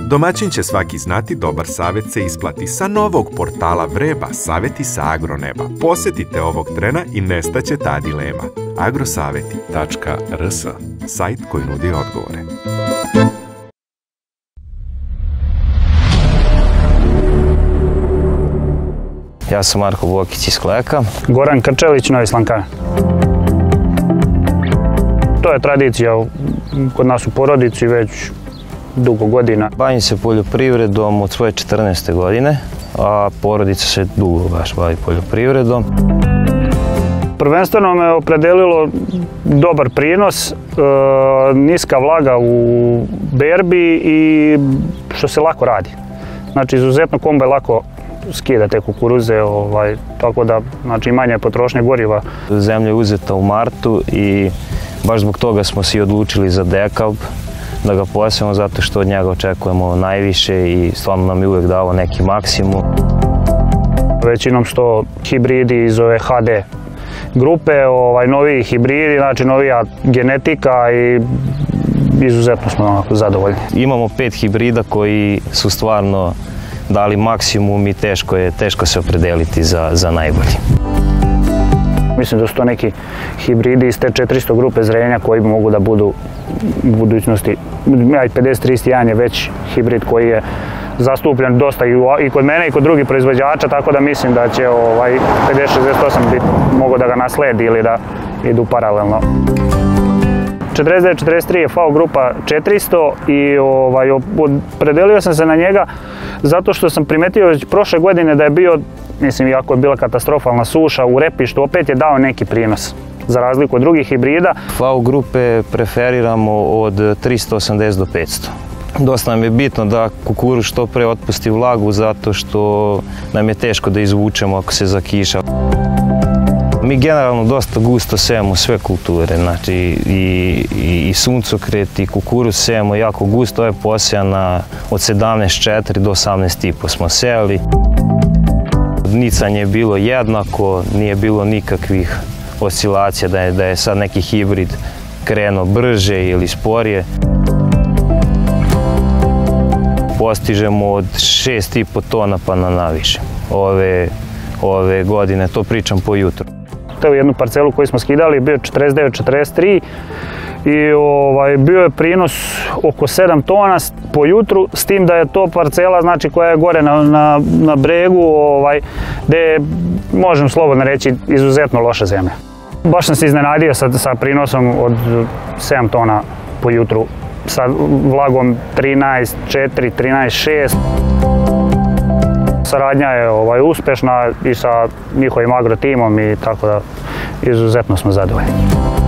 Domaćin će svaki znati, dobar savjet se isplati. Sa novog portala Vreba, savjeti sa agroneba. Posjetite ovog trena i nestaće ta dilema. agrosavjeti.rs, sajt koji nudi odgovore. Ja sam Marko Bokić iz Kleka. Goran Krčelić, Novi Slankane. To je tradicija kod nas u porodici već dugo godina. Bavim se poljoprivredom od svoje 14. godine, a porodica se dugo baš bavi poljoprivredom. Prvenstveno me opredelilo dobar prinos, niska vlaga u berbi i što se lako radi. Znači, izuzetno kombaj lako skida te kukuruze, tako da znači, manje potrošnje goriva. Zemlja je uzeta u martu i baš zbog toga smo se i odlučili za dekalb, da ga posijemo zato što od njega očekujemo najviše i stvarno nam je uvijek dao neki maksimum. Većinom su to hibridi iz ove HD grupe, noviji hibridi, znači novija genetika i izuzetno smo zadovoljni. Imamo 5 hibrida koji su stvarno dali maksimum i teško se opredeliti za najbolji. Mislim da su to neki hibridi iz te 400 grupe zrenja koji mogu da budu u budućnosti. 5031 je već hibrid koji je zastupljen dosta i kod mene i kod drugih proizvođača, tako da mislim da će 5068 biti mogo da ga nasledi ili da idu paralelno. 4943 je FAO grupa 400 i opredelio sam se na njega zato što sam primetio već prošle godine da je bio, mislim, iako je bila katastrofalna suša u repištu, opet je dao neki prinos za razliku od drugih hibrida. FAO grupe preferiramo od 380 do 500. Dosta nam je bitno da kukuruz što pre otpusti vlagu zato što nam je teško da izvučemo ako se zakiša. Mi generalno dosta gusto sejemo sve kulture, znači i suncokret i kukuruz sejemo jako gusto. Ovo je posejana od 17,4 do 18,5 smo sejali. Nicanje je bilo jednako, nije bilo nikakvih oscilacija da je sad neki hibrid krenuo brže ili sporije. Postižemo od 6,5 tona pa na naviše. Ove godine, to pričam po jutru. To je jednu parcelu koju smo skidali, bio je 49-43 i bio je prinos oko 7 tona po jutru, s tim da je to parcela znači, koja je gore na bregu, gdje je, možem slobodno reći, izuzetno loša zemlja. Baš sam se iznenadio sa prinosom od 7 tona po jutru, sa vlagom 13,4, 13,6. Saradnja je uspješna i sa njihovim agrotimom i tako da izuzetno smo zadovoljni.